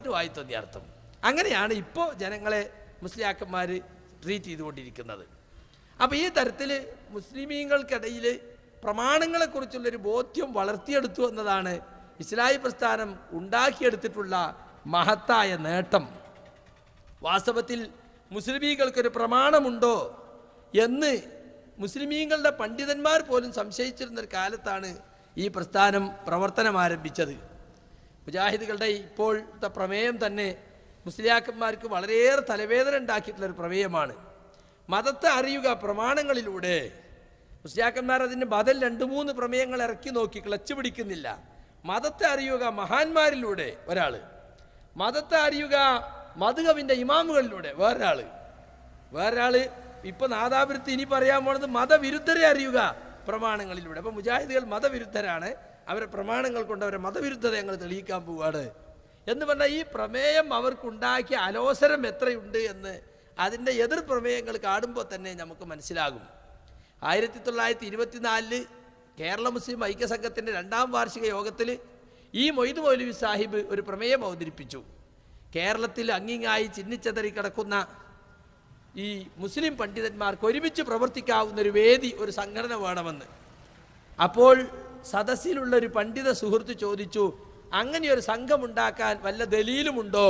വായി തോന്നിയ അർത്ഥം. അങ്ങനെയാണ് ഇപ്പോൾ ജനങ്ങളെ മുസ്ലിയാക്കന്മാർ ട്രീറ്റ് ചെയ്തുകൊണ്ടിരിക്കുന്നത്. അപ്പോൾ ഈ തരത്തിൽ മുസ്ലിമീങ്ങൾക്കിടയിൽ പ്രമാണങ്ങളെക്കുറിച്ചുള്ളൊരു ബോധ്യം വളർത്തിയെടുത്തു എന്നതാണ് ഇസ്ലാഹി പ്രസ്ഥാനം ഉണ്ടാക്കിയെടുത്തിട്ടുള്ള മഹത്തായ നേട്ടം. വാസ്തവത്തിൽ മുസ്ലിമീങ്ങൾക്കൊരു പ്രമാണമുണ്ടോ എന്ന് മുസ്ലിമീങ്ങളുടെ പണ്ഡിതന്മാർ പോലും സംശയിച്ചിരുന്നൊരു കാലത്താണ് ഈ പ്രസ്ഥാനം പ്രവർത്തനം ആരംഭിച്ചത്. മുജാഹിദുകളുടെ ഇപ്പോഴത്തെ പ്രമേയം തന്നെ മുസ്ലിയാക്കന്മാർക്ക് വളരെയേറെ തലവേദന ഉണ്ടാക്കിയിട്ടുള്ളൊരു പ്രമേയമാണ്. മതത്തെ അറിയുക പ്രമാണങ്ങളിലൂടെ. മുസ്ലിയാക്കന്മാർ അതിന് ബദൽ 2-3 പ്രമേയങ്ങൾ ഇറക്കി നോക്കി, ക്ലച്ച് പിടിക്കുന്നില്ല. മതത്തെ അറിയുക മഹാന്മാരിലൂടെ ഒരാൾ, മതത്തെ അറിയുക മദ്ഹബിൻ്റെ ഇമാമുകളിലൂടെ വേറൊരാൾ. ഇപ്പം നാദാപുരത്ത് ഇനി പറയാൻ പോണത് മതവിരുദ്ധരെ അറിയുക പ്രമാണങ്ങളിലൂടെ. അപ്പം മുജാഹിദുകൾ മതവിരുദ്ധരാണ്, അവരെ പ്രമാണങ്ങൾ കൊണ്ട് അവരെ മതവിരുദ്ധത ഞങ്ങൾ തെളിയിക്കാൻ പോവുകയാണ് എന്ന് പറഞ്ഞാൽ ഈ പ്രമേയം അവർക്കുണ്ടാക്കിയ അലോസരം എത്രയുണ്ട് എന്ന് അതിൻ്റെ എതിർ പ്രമേയങ്ങൾ കാണുമ്പോൾ തന്നെ നമുക്ക് മനസ്സിലാകും. 1924 കേരള മുസ്ലിം ഐക്യസംഘത്തിൻ്റെ 2ാം വാർഷിക യോഗത്തിൽ ഈ മൊയ്ദ് മൗലവി സാഹിബ് ഒരു പ്രമേയം അവതരിപ്പിച്ചു. കേരളത്തിൽ അങ്ങിങ്ങായി ചിന്നിച്ചതറി കിടക്കുന്ന ഈ മുസ്ലിം പണ്ഡിതന്മാർക്ക് ഒരുമിച്ച് പ്രവർത്തിക്കാവുന്നൊരു വേദി, ഒരു സംഘടന വേണമെന്ന്. അപ്പോൾ സദസ്സിലുള്ളൊരു പണ്ഡിത സുഹൃത്ത് ചോദിച്ചു, അങ്ങനെയൊരു സംഘമുണ്ടാക്കാൻ വല്ല ദലീലുമുണ്ടോ?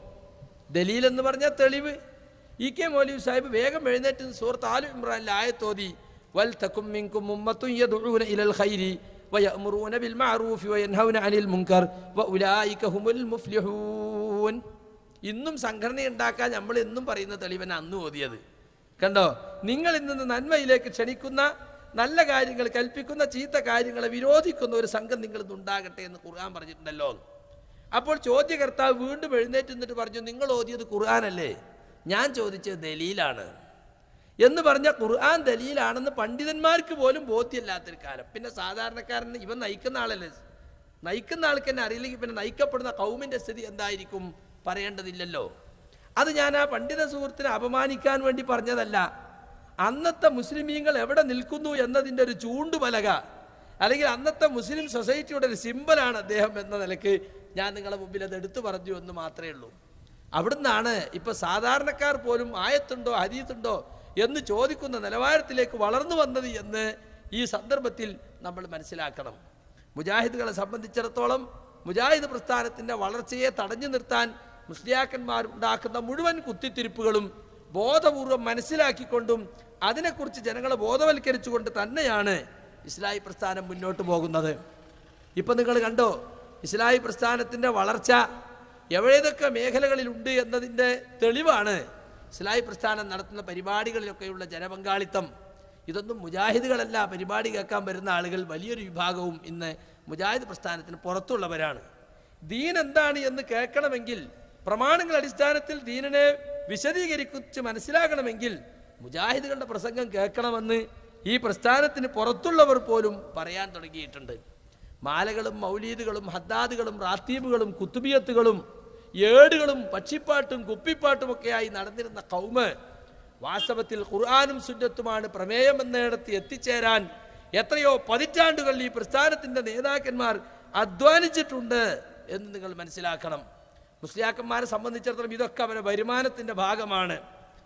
ദലീലെന്ന് പറഞ്ഞാൽ തെളിവ്. ഇ.കെ. മൗലവി സാഹിബ് വേഗം എഴുന്നേറ്റ് സൂറത്ത് ആലു ഇമ്രാനിലെ ആയത്തോതി, വൽ തകും മിൻകും ഉമ്മത്തുൻ യദ്ഊന ഇലൽ ഖൈരി വയഅ്മുറൂന ബിൽ മഅറൂഫി വയൻഹൗന അനിൽ മുൻകർ വഉലൈക ഹുമുൽ മുഫ്ലിഹൂൻ. ഇന്നും സംഘടന ഉണ്ടാക്കാൻ നമ്മൾ എന്നും പറയുന്ന തെളിവന അന്ന് ഓതിയത് കണ്ടോ. നിങ്ങൾ ഇന്ന് നന്മയിലേക്ക് ക്ഷണിക്കുന്ന, നല്ല കാര്യങ്ങൾ കൽപ്പിക്കുന്ന, ചീത്ത കാര്യങ്ങളെ വിരോധിക്കുന്ന ഒരു സംഘം നിങ്ങൾ ഇന്നുണ്ടാകട്ടെ എന്ന് ഖുർആൻ പറഞ്ഞിട്ടുണ്ടല്ലോ. അപ്പോൾ ചോദ്യകർത്താവ് വീണ്ടും എഴുന്നേറ്റ് നിന്നിട്ട് പറഞ്ഞു, നിങ്ങൾ ഓതിയത് ഖുർആനല്ലേ, ഞാൻ ചോദിച്ചത് ദലീലാണ് എന്ന് പറഞ്ഞ ഖുർആൻ ദലീലാണെന്ന് പണ്ഡിതന്മാർക്ക് പോലും ബോധ്യമില്ലാത്തൊരു കാലം. പിന്നെ സാധാരണക്കാരന് ഇവൻ നയിക്കുന്ന ആളല്ലേ, നയിക്കുന്ന ആൾക്ക് തന്നെ അറിയില്ലെങ്കിൽ പിന്നെ നയിക്കപ്പെടുന്ന കൗമിൻ്റെ സ്ഥിതി എന്തായിരിക്കും പറയേണ്ടതില്ലല്ലോ. അത് ഞാൻ ആ പണ്ഡിത സുഹൃത്തിനെ അപമാനിക്കാൻ വേണ്ടി പറഞ്ഞതല്ല. അന്നത്തെ മുസ്ലിമീങ്ങൾ എവിടെ നിൽക്കുന്നു എന്നതിൻ്റെ ഒരു ചൂണ്ടുപലക, അല്ലെങ്കിൽ അന്നത്തെ മുസ്ലിം സൊസൈറ്റിയുടെ ഒരു സിമ്പലാണ് അദ്ദേഹം എന്ന നിലയ്ക്ക് ഞാൻ നിങ്ങളുടെ മുമ്പിൽ അത് എടുത്തു പറഞ്ഞു എന്ന് മാത്രമേ ഉള്ളൂ. അവിടുന്നാണ് ഇപ്പോൾ സാധാരണക്കാർ പോലും ആയത്തുണ്ടോ ഹദീത്തുണ്ടോ എന്ന് ചോദിക്കുന്ന നിലവാരത്തിലേക്ക് വളർന്നു വന്നത് എന്ന് ഈ സന്ദർഭത്തിൽ നമ്മൾ മനസ്സിലാക്കണം. മുജാഹിദുകളെ സംബന്ധിച്ചിടത്തോളം മുജാഹിദ് പ്രസ്ഥാനത്തിൻ്റെ വളർച്ചയെ തടഞ്ഞു നിർത്താൻ മുസ്ലിയാക്കന്മാർ ഉണ്ടാക്കുന്ന മുഴുവൻ കുത്തിത്തിരിപ്പുകളും ബോധപൂർവം മനസ്സിലാക്കിക്കൊണ്ടും അതിനെക്കുറിച്ച് ജനങ്ങളെ ബോധവൽക്കരിച്ചുകൊണ്ട് തന്നെയാണ് ഇസ്ലാഹി പ്രസ്ഥാനം മുന്നോട്ട് പോകുന്നത്. ഇപ്പം നിങ്ങൾ കണ്ടോ, ഇസ്ലാഹി പ്രസ്ഥാനത്തിൻ്റെ വളർച്ച എവിടെയൊക്കെ മേഖലകളിലുണ്ട് എന്നതിൻ്റെ തെളിവാണ് ഇസ്ലാഹി പ്രസ്ഥാനം നടത്തുന്ന പരിപാടികളിലൊക്കെയുള്ള ജനപങ്കാളിത്തം. ഇതൊന്നും മുജാഹിദുകളല്ല, പരിപാടി കേൾക്കാൻ വരുന്ന ആളുകൾ വലിയൊരു വിഭാഗവും ഇന്ന് മുജാഹിദ് പ്രസ്ഥാനത്തിന് പുറത്തുള്ളവരാണ്. ദീൻ എന്താണ് എന്ന് കേൾക്കണമെങ്കിൽ, പ്രമാണങ്ങളുടെ അടിസ്ഥാനത്തിൽ ദീനിനെ വിശദീകരിച്ച് മനസ്സിലാക്കണമെങ്കിൽ മുജാഹിദുകളുടെ പ്രസംഗം കേൾക്കണമെന്ന് ഈ പ്രസ്ഥാനത്തിന് പുറത്തുള്ളവർ പോലും പറയാൻ തുടങ്ങിയിട്ടുണ്ട്. മാലകളും മൗലീദുകളും ഹദ്ദാദുകളും റാത്തീബുകളും കുത്തുബിയത്തുകളും ഏടുകളും പക്ഷിപ്പാട്ടും കുപ്പിപ്പാട്ടുമൊക്കെയായി നടന്നിരുന്ന കൗമ് വാസ്തവത്തിൽ ഖുർആനും സുന്നത്തുമാണ് പ്രമേയമെന്നിടത്ത് എത്തിച്ചേരാൻ എത്രയോ പതിറ്റാണ്ടുകളിൽ ഈ പ്രസ്ഥാനത്തിൻ്റെ നേതാക്കന്മാർ അധ്വാനിച്ചിട്ടുണ്ട് എന്ന് നിങ്ങൾ മനസ്സിലാക്കണം. മുസ്ലിയാക്കന്മാരെ സംബന്ധിച്ചിടത്തോളം ഇതൊക്കെ അവരുടെ വരുമാനത്തിൻ്റെ ഭാഗമാണ്.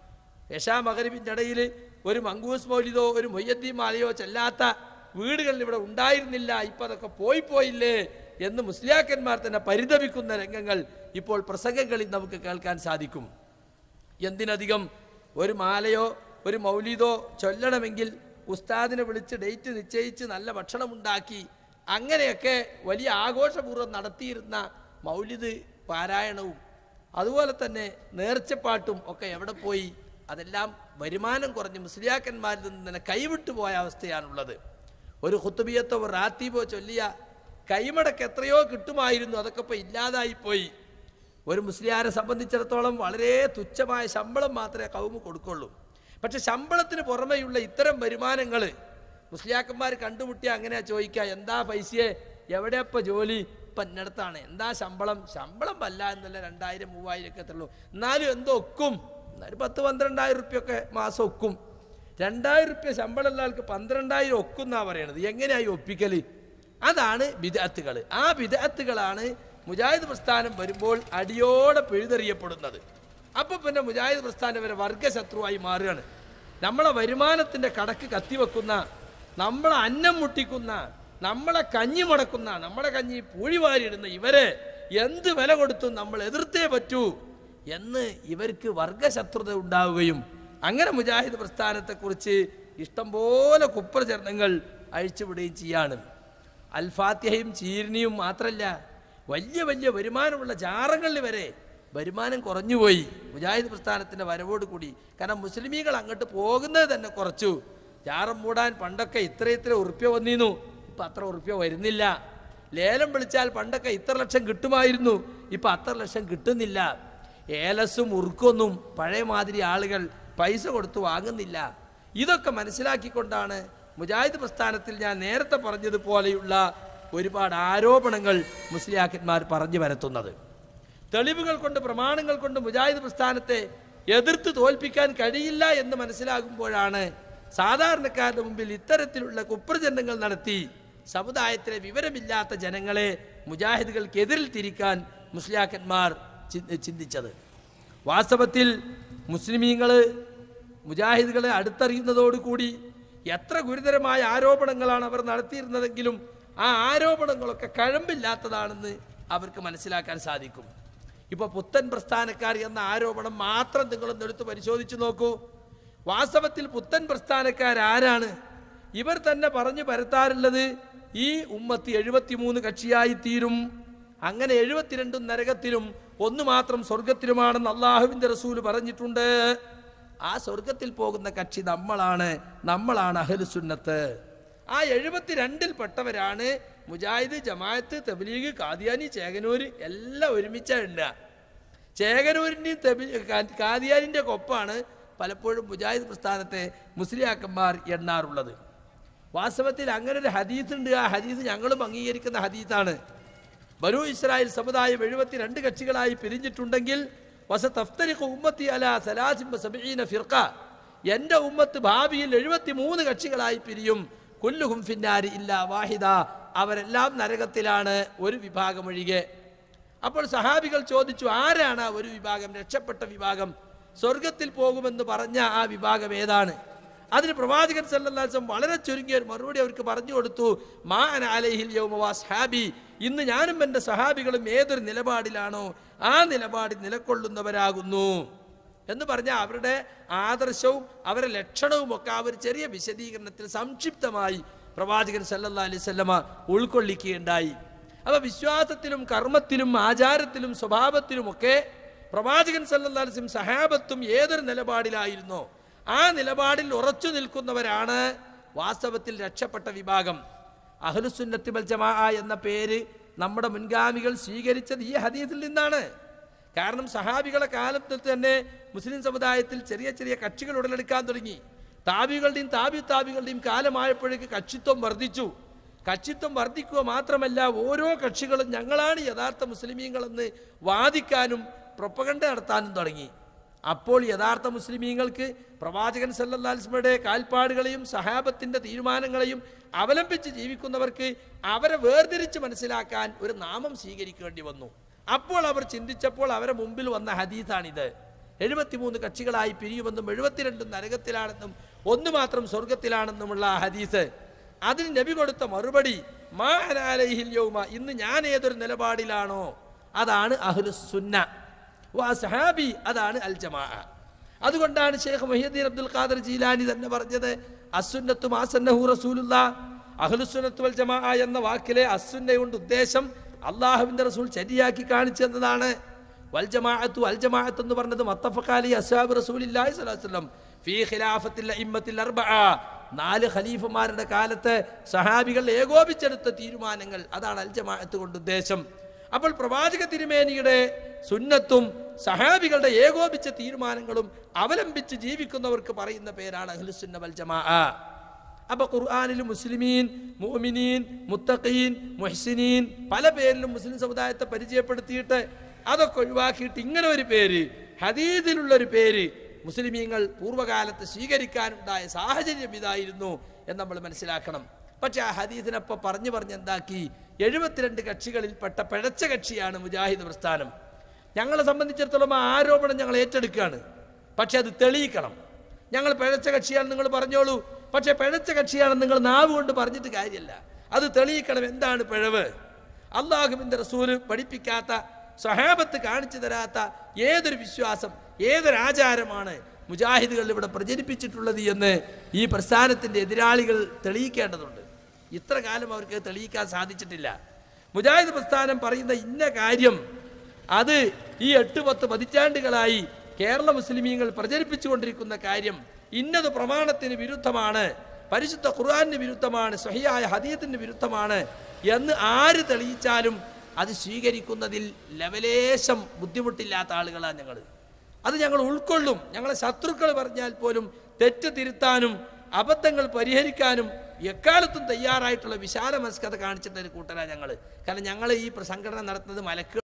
എശാ മഗ്‌രിബിൻ്റെ ഇടയിൽ ഒരു മങ്കൂസ് മൗലിദോ ഒരു മൊയ്യദ്ദീൻ മാലയോ ചെല്ലാത്ത വീടുകളിൽ ഇവിടെ ഉണ്ടായിരുന്നില്ല, ഇപ്പം അതൊക്കെ പോയില്ലേ എന്ന് മുസ്ലിയാക്കന്മാർ തന്നെ പരിതപിക്കുന്ന രംഗങ്ങൾ ഇപ്പോൾ പ്രസംഗങ്ങളിൽ നമുക്ക് കേൾക്കാൻ സാധിക്കും. എന്തിനധികം ഒരു മാലയോ ഒരു മൗലിദോ ചൊല്ലണമെങ്കിൽ ഉസ്താദിനെ വിളിച്ച് ഡേറ്റ് നിശ്ചയിച്ച് നല്ല ഭക്ഷണമുണ്ടാക്കി അങ്ങനെയൊക്കെ വലിയ ആഘോഷപൂർവ്വം നടത്തിയിരുന്ന മൗലിദ് പാരായണവും അതുപോലെ തന്നെ നേർച്ചപ്പാട്ടും ഒക്കെ എവിടെ പോയി? അതെല്ലാം വരുമാനം കുറഞ്ഞ് മുസ്ലിയാക്കന്മാരിൽ നിന്ന് തന്നെ കൈവിട്ടു പോയ അവസ്ഥയാണുള്ളത്. ഒരു ഖുത്ബിയത്തോ ഒരു റാത്തീബോ ചൊല്ലിയ കൈമടക്ക് എത്രയോ കിട്ടുമായിരുന്നു, അതൊക്കെ ഇപ്പോൾ ഇല്ലാതായിപ്പോയി. ഒരു മുസ്ലിയാരെ സംബന്ധിച്ചിടത്തോളം വളരെ തുച്ഛമായ ശമ്പളം മാത്രമേ കൗമ് കൊടുക്കുള്ളൂ. പക്ഷെ ശമ്പളത്തിന് പുറമെയുള്ള ഇത്തരം വരുമാനങ്ങൾ മുസ്ലിയാക്കന്മാർ കണ്ടുമുട്ടിയാൽ അങ്ങനെയാ ചോദിക്കുക, എന്താ പൈസയെ, എവിടെയപ്പോൾ ജോലി? ഇപ്പം എന്നിടത്താണ്. എന്താ ശമ്പളം വല്ല എന്നല്ല 2000-3000 ഒക്കെ എത്തുള്ളൂ, എന്നാലും എന്തോ ഒക്കും. എന്നാലും 10-12,000 റുപ്യൊക്കെ മാസം ഒക്കും. 2000 റുപ്യ ശമ്പളമുള്ള ആൾക്ക് 12,000 ഒക്കും എന്നാണ് പറയണത്. എങ്ങനെയായി ഒപ്പിക്കൽ? അതാണ് ബിദ്അത്തുകൾ. ആ ബിദ്അത്തുകളാണ് മുജാഹിദ് പ്രസ്ഥാനം വരുമ്പോൾ അടിയോടെ പിഴുതെറിയപ്പെടുന്നത്. അപ്പോൾ പിന്നെ മുജാഹിദ് പ്രസ്ഥാനം വരെ വർഗശത്രുവായി മാറുകയാണ്. നമ്മളെ വരുമാനത്തിൻ്റെ കടക്ക് കത്തിവെക്കുന്ന, നമ്മളെ അന്നം മുട്ടിക്കുന്ന, നമ്മളെ കഞ്ഞി മുടക്കുന്ന, നമ്മളെ കഞ്ഞി പൂഴിവാരിയിടുന്ന ഇവരെ എന്ത് വില കൊടുത്തും നമ്മൾ എതിർത്തേ പറ്റൂ എന്ന് ഇവർക്ക് വർഗശത്രുത ഉണ്ടാവുകയും അങ്ങനെ മുജാഹിദ് പ്രസ്ഥാനത്തെക്കുറിച്ച് ഇഷ്ടംപോലെ കുപ്രചരണങ്ങൾ അഴിച്ചുവിടുകയും ചെയ്യാണ്. അൽ ഫാത്തിഹയും ചീർണിയും മാത്രമല്ല, വലിയ വലിയ വരുമാനമുള്ള ജാറങ്ങളിൽ വരെ വരുമാനം കുറഞ്ഞുപോയി മുജാഹിദ് പ്രസ്ഥാനത്തിൻ്റെ വരവോട് കൂടി. കാരണം മുസ്ലിമീങ്ങൾ അങ്ങോട്ട് പോകുന്നത് തന്നെ കുറച്ചു. ജാറം മൂടാൻ പണ്ടൊക്കെ ഇത്ര ഉറുപ്പ്യ വന്നിരുന്നു, ഇപ്പം അത്ര ഉറുപ്പ്യ വരുന്നില്ല. ലേലം വിളിച്ചാൽ പണ്ടൊക്കെ ഇത്ര ലക്ഷം കിട്ടുമായിരുന്നു, ഇപ്പം അത്ര ലക്ഷം കിട്ടുന്നില്ല. ഏലസും ഉറുക്കൊന്നും പഴയ മാതിരി ആളുകൾ പൈസ കൊടുത്ത് വാങ്ങുന്നില്ല. ഇതൊക്കെ മനസ്സിലാക്കിക്കൊണ്ടാണ് മുജാഹിദ് പ്രസ്ഥാനത്തിൽ ഞാൻ നേരത്തെ പറഞ്ഞതുപോലെയുള്ള ഒരുപാട് ആരോപണങ്ങൾ മുസ്ലിയാക്കന്മാർ പറഞ്ഞു വരത്തുന്നത്. തെളിവുകൾ കൊണ്ട്, പ്രമാണങ്ങൾ കൊണ്ട് മുജാഹിദ് പ്രസ്ഥാനത്തെ എതിർത്ത് തോൽപ്പിക്കാൻ കഴിയില്ല എന്ന് മനസ്സിലാകുമ്പോഴാണ് സാധാരണക്കാരുടെ മുമ്പിൽ ഇത്തരത്തിലുള്ള കുപ്രചരണങ്ങൾ നടത്തി സമുദായത്തിലെ വിവരമില്ലാത്ത ജനങ്ങളെ മുജാഹിദുകൾക്കെതിരിൽ തിരിക്കാൻ മുസ്ലിയാക്കന്മാർ ചിന്തിച്ചത്. വാസ്തവത്തിൽ മുസ്ലിമീങ്ങൾ മുജാഹിദുകളെ അടുത്തറിയുന്നതോടുകൂടി എത്ര ഗുരുതരമായ ആരോപണങ്ങളാണ് അവർ നടത്തിയിരുന്നതെങ്കിലും ആ ആരോപണങ്ങളൊക്കെ കഴമ്പില്ലാത്തതാണെന്ന് അവർക്ക് മനസ്സിലാക്കാൻ സാധിക്കും. ഇപ്പോൾ പുത്തൻ പ്രസ്ഥാനക്കാർ എന്ന ആരോപണം മാത്രം നിങ്ങളൊന്ന് എടുത്ത് പരിശോധിച്ച് നോക്കൂ. വാസ്തവത്തിൽ പുത്തൻ പ്രസ്ഥാനക്കാരാരാണ്? ഇവർ തന്നെ പറഞ്ഞു പരത്താറുള്ളത് ഈ ഉമ്മത്ത് 73 കക്ഷിയായി തീരും, അങ്ങനെ 72 നരകത്തിലും 1 മാത്രം സ്വർഗത്തിലുമാണെന്ന് അള്ളാഹുവിൻ്റെ റസൂല് പറഞ്ഞിട്ടുണ്ട്. ആ സ്വർഗത്തിൽ പോകുന്ന കക്ഷി നമ്മളാണ് അഹ്ലുസുന്നത്ത്. ആ 72 പെട്ടവരാണ് മുജാഹിദ്, ജമാഅത്ത്, തബ്ലീഗ്, ഖാദിയാനി, ചേകനൂർ എല്ലാം ഒരുമിച്ചുണ്ട്. ചേകനൂരിൻ്റെയും ഖാദിയാനിൻ്റെ ഒപ്പാണ് പലപ്പോഴും മുജാഹിദ് പ്രസ്ഥാനത്തെ മുസ്ലിയാക്കന്മാർ എണ്ണാറുള്ളത്. വാസ്തവത്തിൽ അങ്ങനെ ഒരു ഹദീസ് ഉണ്ട്. ആ ഹദീസ് ഞങ്ങളും അംഗീകരിക്കുന്ന ഹദീസാണ്. ബനൂ ഇസ്രായേൽ സമുദായം 72 കക്ഷികളായി പിരിഞ്ഞിട്ടുണ്ടെങ്കിൽ വസതഫ്തരിഖു ഉമ്മത്തി അലാ 73 ഫിർഖ, എൻ്റെ ഉമ്മത്ത് ഭാവിയിൽ 73 കക്ഷികളായി പിരിയും. കുല്ലുഹും ഫിന്നാരി ഇല്ലാ വാഹിദ, അവരെല്ലാം നരകത്തിലാണ്, ഒരു വിഭാഗം ഒഴികെ. അപ്പോൾ സഹാബികൾ ചോദിച്ചു, ആരാണ് ആ ഒരു വിഭാഗം, രക്ഷപ്പെട്ട വിഭാഗം, സ്വർഗത്തിൽ പോകുമെന്ന് പറഞ്ഞ ആ വിഭാഗം ഏതാണ്? അതിന് പ്രവാചകൻ സല്ലല്ലാഹു അലൈഹി വസല്ലം വളരെ ചുരുങ്ങിയ ഒരു മറുപടി അവർക്ക് പറഞ്ഞു കൊടുത്തു. മാ അന അലൈഹിൽ യൗമ വസ്ഹാബി, ഇന്ന് ഞാനും എൻ്റെ സഹാബികളും ഏതൊരു നിലപാടിലാണോ ആ നിലപാടിൽ നിലകൊള്ളുന്നവരാകുന്നു എന്ന് പറഞ്ഞാൽ അവരുടെ ആദർശവും അവരുടെ ലക്ഷണവും ഒക്കെ അവർ ചെറിയ വിശദീകരണത്തിൽ സംക്ഷിപ്തമായി പ്രവാചകൻ സല്ലല്ലാഹു അലൈഹി വസല്ലമ ഉൾക്കൊള്ളിക്കുകയുണ്ടായി. അപ്പോൾ വിശ്വാസത്തിലും കർമ്മത്തിലും ആചാരത്തിലും സ്വഭാവത്തിലുമൊക്കെ പ്രവാചകൻ സല്ലല്ലാഹു അലൈഹി വസല്ലം സഹാബത്തും ഏതൊരു നിലപാടിലായിരുന്നോ ആ നിലപാടിൽ ഉറച്ചു നിൽക്കുന്നവരാണ് വാസ്തവത്തിൽ രക്ഷപ്പെട്ട വിഭാഗം. അഹ്ലുസുന്നത്തി വൽ ജമാഅ എന്ന പേര് നമ്മുടെ മുൻഗാമികൾ സ്വീകരിച്ചത് ഈ ഹദീസിൽ നിന്നാണ്. കാരണം സഹാബികളെ കാലത്തിൽ തന്നെ മുസ്ലിം സമുദായത്തിൽ ചെറിയ ചെറിയ കക്ഷികൾ ഉടലെടുക്കാൻ തുടങ്ങി. താബികളുടെയും താബികളുടെയും കാലമായപ്പോഴേക്ക് കക്ഷിത്വം വർദ്ധിച്ചു. കക്ഷിത്വം വർദ്ധിക്കുക മാത്രമല്ല, ഓരോ കക്ഷികളും ഞങ്ങളാണ് യഥാർത്ഥ മുസ്ലിമീങ്ങളെന്ന് വാദിക്കാനും പ്രൊപ്പഗണ്ട നടത്താനും തുടങ്ങി. അപ്പോൾ യഥാർത്ഥ മുസ്ലിമീങ്ങൾക്ക് പ്രവാചകൻ സല്ലല്ലാഹു അലൈഹി വസല്ലമയുടെ കാൽപ്പാടുകളെയും സഹാബത്തിൻ്റെ തീരുമാനങ്ങളെയും അവലംബിച്ച് ജീവിക്കുന്നവർക്ക് അവരെ വേർതിരിച്ച് മനസ്സിലാക്കാൻ ഒരു നാമം സ്വീകരിക്കേണ്ടി വന്നു. അപ്പോൾ അവർ ചിന്തിച്ചപ്പോൾ അവരെ മുമ്പിൽ വന്ന ഹദീസാണിത്. 73 കക്ഷികളായി പിരിയുമെന്നും 72 നരകത്തിലാണെന്നും 1 മാത്രം സ്വർഗത്തിലാണെന്നുമുള്ള ഹദീസ്. അതിന് നബി കൊടുത്ത മറുപടി മാ അന അലൈഹിൽ യൗമ, ഇന്ന് ഞാൻ ഏതൊരു നിലപാടിലാണോ അതാണ് അഹ്ലുസുന്ന, വസ്ഹാബി അതാണ് അൽ ജമാഅ. അതുകൊണ്ടാണ് Sheikh Muhyiddin Abdul Qadir Jilani തന്നെ പറഞ്ഞത് അസ്സുന്നത്തു മാ സന്നഹു റസൂലുള്ളാഹ്. അഹ്ലുസുന്നത്ത് വൽ ജമാഅ എന്ന വാക്കിലെ അസ്സുന്ന കൊണ്ട് ഉദ്ദേശം അള്ളാഹുവിൻ്റെ റസൂൽ ശരിയാക്കി കാണിച്ചു എന്നതാണ്. വൽ ജമാഅത്തു, അൽ ജമാഅത്ത് എന്ന് പറഞ്ഞത് മത്തഫഖ അലൈഹി അസ്ഹാബു റസൂലില്ലാഹി സ്വല്ലല്ലാഹു അലൈഹി വസല്ലം ഫീ ഖിലാഫത്തിൽ അഇമ്മത്തിൽ അർബഅ, 4 ഖലീഫമാരുടെ കാലത്ത് സഹാബികൾ ഏകോപിച്ചെടുത്ത തീരുമാനങ്ങൾ, അതാണ് അൽ ജമാഅത്ത് കൊണ്ട് ഉദ്ദേശം. അപ്പോൾ പ്രവാചക തിരുമേനിയുടെ സുന്നത്തും സഹാബികളുടെ ഏകോപിച്ച തീരുമാനങ്ങളും അവലംബിച്ച് ജീവിക്കുന്നവർക്ക് പറയുന്ന പേരാണ് അഹ്ലുസുന്ന വൽ ജമാഅ. അപ്പോൾ ഖുർആനിൽ മുസ്ലിമീൻ, മുഅ്മിനീൻ, മുത്തഖീൻ, മുഹ്സിനീൻ പല പേരിലും മുസ്ലിം സമുദായത്തെ പരിചയപ്പെടുത്തിയിട്ട് അതൊക്കെ ഒഴിവാക്കിയിട്ട് ഇങ്ങനെ ഒരു പേര്, ഹദീസിലുള്ളൊരു പേര് മുസ്ലിമീങ്ങൾ പൂർവ്വകാലത്ത് സ്വീകരിക്കാനുണ്ടായ സാഹചര്യം ഇതായിരുന്നു എന്ന് നമ്മൾ മനസ്സിലാക്കണം. പക്ഷെ ആ ഹദീസിനപ്പോൾ പറഞ്ഞു എന്താക്കി, 72 കക്ഷികളിൽപ്പെട്ട പിഴച്ച കക്ഷിയാണ് മുജാഹിദ് പ്രസ്ഥാനം. ഞങ്ങളെ സംബന്ധിച്ചിടത്തോളം ആ ആരോപണം ഞങ്ങൾ ഏറ്റെടുക്കുകയാണ്. പക്ഷെ അത് തെളിയിക്കണം. ഞങ്ങൾ പിഴച്ച കക്ഷിയാണെന്ന് നിങ്ങൾ പറഞ്ഞോളൂ, പക്ഷെ പിഴച്ച കക്ഷിയാണെന്ന് നിങ്ങൾ നാവ് കൊണ്ട് പറഞ്ഞിട്ട് കാര്യമല്ല, അത് തെളിയിക്കണം. എന്താണ് പിഴവ്? അള്ളാഹുവിൻ്റെ റസൂല് പഠിപ്പിക്കാത്ത, സ്വഹാബത്ത് കാണിച്ചു തരാത്ത ഏതൊരു വിശ്വാസം, ഏതൊരാചാരമാണ് മുജാഹിദുകൾ ഇവിടെ പ്രചരിപ്പിച്ചിട്ടുള്ളത് എന്ന് ഈ പ്രസ്ഥാനത്തിൻ്റെ എതിരാളികൾ തെളിയിക്കേണ്ടതുണ്ട്. ഇത്ര കാലം അവർക്ക് തെളിയിക്കാൻ സാധിച്ചിട്ടില്ല. മുജാഹിദ് പ്രസ്ഥാനം പറയുന്ന ഇന്ന കാര്യം അത് ഈ 8-10 പതിറ്റാണ്ടുകളായി കേരള മുസ്ലിമീങ്ങൾ പ്രചരിപ്പിച്ചുകൊണ്ടിരിക്കുന്ന കാര്യം ഇന്നത് പ്രമാണത്തിന് വിരുദ്ധമാണ്, പരിശുദ്ധ ഖുർആനിന് വിരുദ്ധമാണ്, സ്വഹീഹായ ഹദീസിന് വിരുദ്ധമാണ് എന്ന് ആര് തെളിയിച്ചാലും അത് സ്വീകരിക്കുന്നതിൽ ലവലേശം ബുദ്ധിമുട്ടില്ലാത്ത ആളുകളാണ് ഞങ്ങൾ. അത് ഞങ്ങൾ ഉൾക്കൊള്ളും. ഞങ്ങളെ ശത്രുക്കൾ പറഞ്ഞാൽ പോലും തെറ്റ് തിരുത്താനും അബദ്ധങ്ങൾ പരിഹരിക്കാനും എക്കാലത്തും തയ്യാറായിട്ടുള്ള വിശാല മനസ്കത കാണിച്ചിട്ടൊരു കൂട്ടരാണ് ഞങ്ങൾ. കാരണം ഞങ്ങൾ ഈ സംഘടന നടത്തുന്നത് മലക്ക്